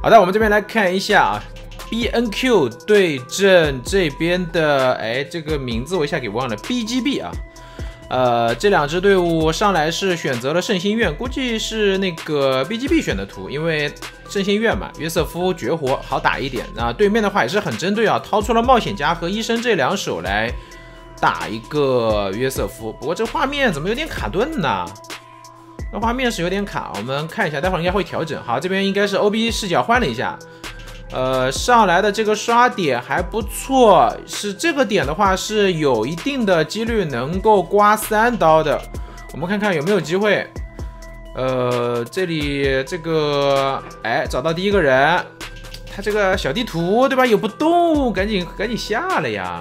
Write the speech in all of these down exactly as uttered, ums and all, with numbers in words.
好的，我们这边来看一下啊 ，B N Q 对阵这边的，哎，这个名字我一下给忘了 ，B G B 啊。呃，这两支队伍上来是选择了圣心院，估计是那个 B G B 选的图，因为圣心院嘛，约瑟夫绝活好打一点。那对面的话也是很针对啊，掏出了冒险家和医生这两手来打一个约瑟夫。不过这画面怎么有点卡顿呢？这画面是有点卡，我们看一下，待会儿应该会调整。好，这边应该是 O B 视角换了一下。呃，上来的这个刷点还不错，是这个点的话是有一定的几率能够刮三刀的。我们看看有没有机会。呃，这里这个，哎，找到第一个人，他这个小地图对吧？有不动，赶紧赶紧下了呀。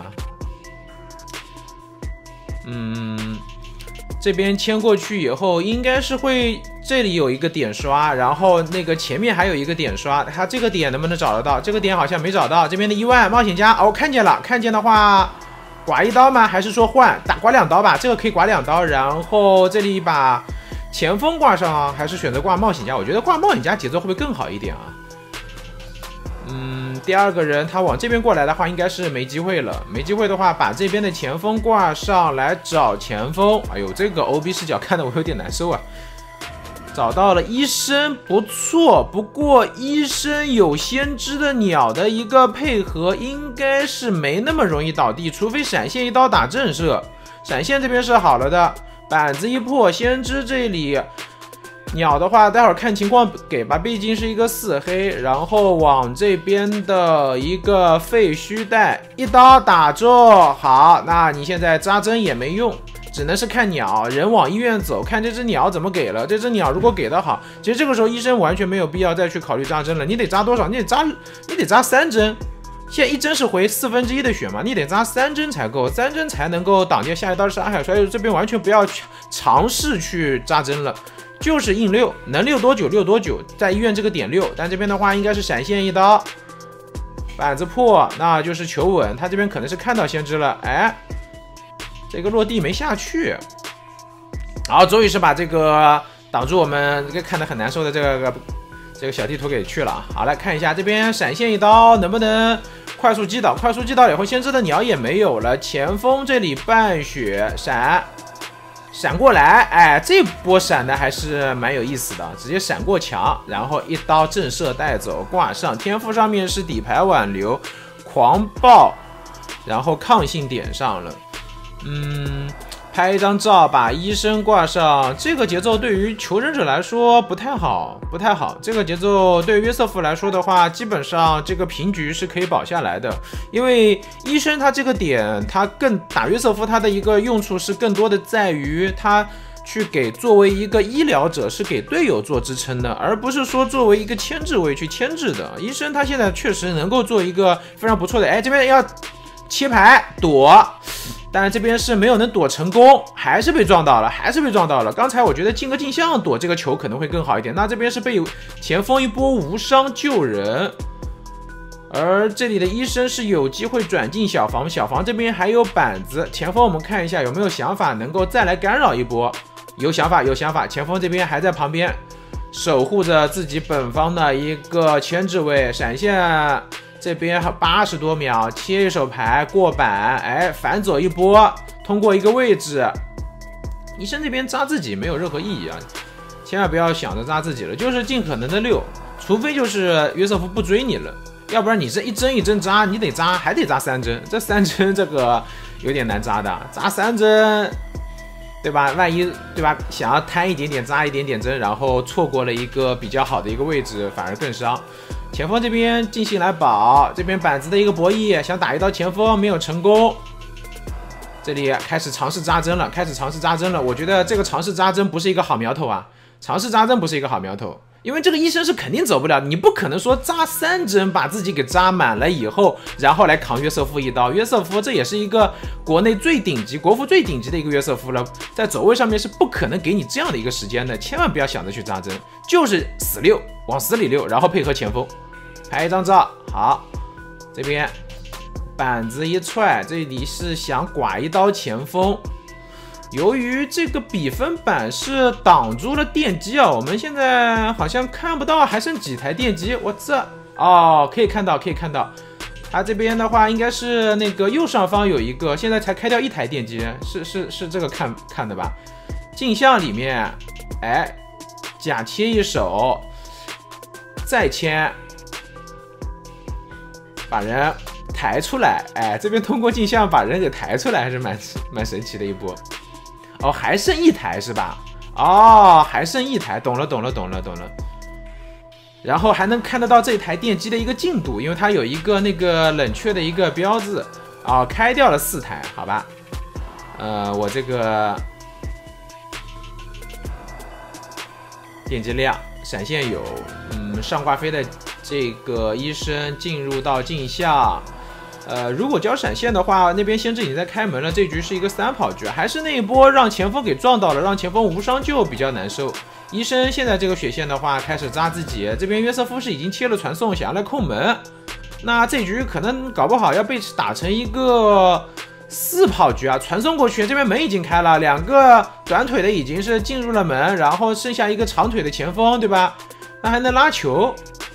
嗯，这边牵过去以后，应该是会。这里有一个点刷，然后那个前面还有一个点刷，它这个点能不能找得到？这个点好像没找到。这边的一万冒险家哦，看见了，看见的话，刮一刀吗？还是说换打刮两刀吧？这个可以刮两刀，然后这里把前锋挂上，还是选择挂冒险家？我觉得挂冒险家节奏会不会更好一点啊？嗯，第二个人他往这边过来的话，应该是没机会了。没机会的话，把这边的前锋挂上来找前锋。哎呦，这个 O B 视角看得我有点难受啊。找到了医生，不错。不过医生有先知的鸟的一个配合，应该是没那么容易倒地，除非闪现一刀打震慑。闪现这边是好了的，板子一破，先知这里鸟的话，待会儿看情况给吧，毕竟是一个四黑。然后往这边的一个废墟带一刀打中，好，那你现在扎针也没用。只能是看鸟，人往医院走，看这只鸟怎么给了。这只鸟如果给的好，其实这个时候医生完全没有必要再去考虑扎针了。你得扎多少？你得扎，你得扎三针。现在一针是回四分之一的血嘛，你得扎三针才够，三针才能够挡掉下一刀的杀害。所以这边完全不要尝试去扎针了，就是硬溜，能溜多久溜多久，在医院这个点溜。但这边的话应该是闪现一刀，板子破，那就是求稳。他这边可能是看到先知了，哎。这个落地没下去，好，终于是把这个挡住我们这个看得很难受的这个这个小地图给去了。好，来看一下这边闪现一刀能不能快速击倒？快速击倒以后，先知的鸟也没有了。前锋这里半血闪闪过来，哎，这波闪的还是蛮有意思的，直接闪过墙，然后一刀震慑带走，挂上天赋上面是底牌挽留，狂暴，然后抗性点上了。嗯，拍一张照，把医生挂上，这个节奏对于求生者来说不太好，不太好。这个节奏对于约瑟夫来说的话，基本上这个平局是可以保下来的，因为医生他这个点，他更打约瑟夫，他的一个用处是更多的在于他去给作为一个医疗者是给队友做支撑的，而不是说作为一个牵制位去牵制的。医生他现在确实能够做一个非常不错的，哎，这边要切牌躲。但这边是没有能躲成功，还是被撞到了，还是被撞到了。刚才我觉得进个镜像躲这个球可能会更好一点。那这边是被前锋一波无伤救人，而这里的医生是有机会转进小房，小房这边还有板子。前锋我们看一下有没有想法能够再来干扰一波，有想法，有想法。前锋这边还在旁边守护着自己本方的一个牵制位，闪现。这边八十多秒，切一手牌过板，哎，反走一波，通过一个位置。医生这边扎自己没有任何意义啊，千万不要想着扎自己了，就是尽可能的溜，除非就是约瑟夫不追你了，要不然你这一针一针扎，你得扎，还得扎三针，这三针这个有点难扎的，扎三针，对吧？万一对吧，想要贪一点点扎一点点针，然后错过了一个比较好的一个位置，反而更伤。前锋这边进行来保，这边板子的一个博弈，想打一刀前锋没有成功。这里开始尝试扎针了，开始尝试扎针了。我觉得这个尝试扎针不是一个好苗头啊，尝试扎针不是一个好苗头，因为这个医生是肯定走不了，你不可能说扎三针把自己给扎满了以后，然后来扛约瑟夫一刀。约瑟夫这也是一个国内最顶级、国服最顶级的一个约瑟夫了，在走位上面是不可能给你这样的一个时间的，千万不要想着去扎针，就是死溜，往死里溜，然后配合前锋。拍一张照，好，这边板子一踹，这里是想刮一刀前锋， 由于这个比分板是挡住了电机啊，我们现在好像看不到还剩几台电机。我这哦，可以看到，可以看到，它这边的话应该是那个右上方有一个，现在才开掉一台电机，是是是这个看看的吧？镜像里面，哎，假切一手，再切，把人抬出来，哎，这边通过镜像把人给抬出来，还是蛮蛮神奇的一波。哦，还剩一台是吧？哦，还剩一台，懂了，懂了，懂了，懂了。然后还能看得到这台电机的一个进度，因为它有一个那个冷却的一个标志。哦，开掉了四台，好吧。呃，我这个电机量、闪现有，嗯，上挂飞的这个医生进入到镜像。呃，如果交闪现的话，那边先知已经在开门了。这局是一个三跑局，还是那一波让前锋给撞到了，让前锋无伤就比较难受。医生现在这个血线的话，开始扎自己。这边约瑟夫是已经切了传送，想要来控门。那这局可能搞不好要被打成一个四跑局啊！传送过去，这边门已经开了，两个短腿的已经是进入了门，然后剩下一个长腿的前锋，对吧？那还能拉球。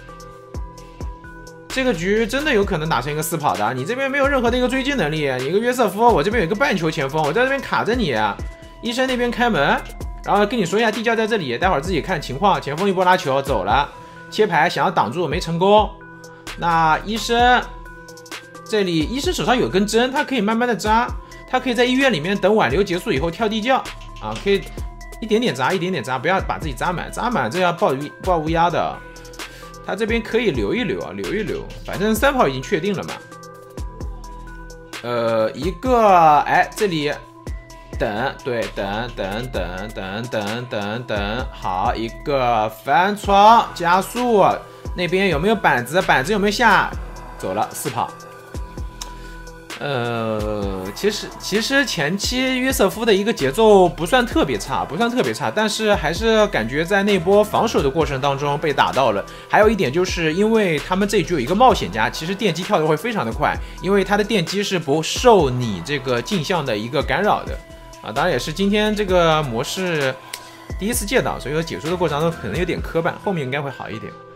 这个局真的有可能打成一个四跑的，你这边没有任何的一个追击能力，你一个约瑟夫，我这边有一个半球前锋，我在这边卡着你，医生那边开门，然后跟你说一下地窖在这里，待会儿自己看情况，前锋一波拉球走了，切牌想要挡住没成功，那医生这里医生手上有根针，他可以慢慢的扎，他可以在医院里面等挽留结束以后跳地窖啊，可以一点点扎，一点点扎，不要把自己扎满，扎满这要爆爆乌鸦的。他这边可以留一留啊，留一留，反正三跑已经确定了嘛。呃，一个，哎，这里等，对，等等等等等等等，好，一个翻窗加速，那边有没有板子？板子有没有下？走了，四跑。呃，其实其实前期约瑟夫的一个节奏不算特别差，不算特别差，但是还是感觉在那波防守的过程当中被打到了。还有一点就是因为他们这一局有一个冒险家，其实电击跳的会非常的快，因为他的电击是不受你这个镜像的一个干扰的啊。当然也是今天这个模式第一次见到，所以说解说的过程当中可能有点磕绊，后面应该会好一点。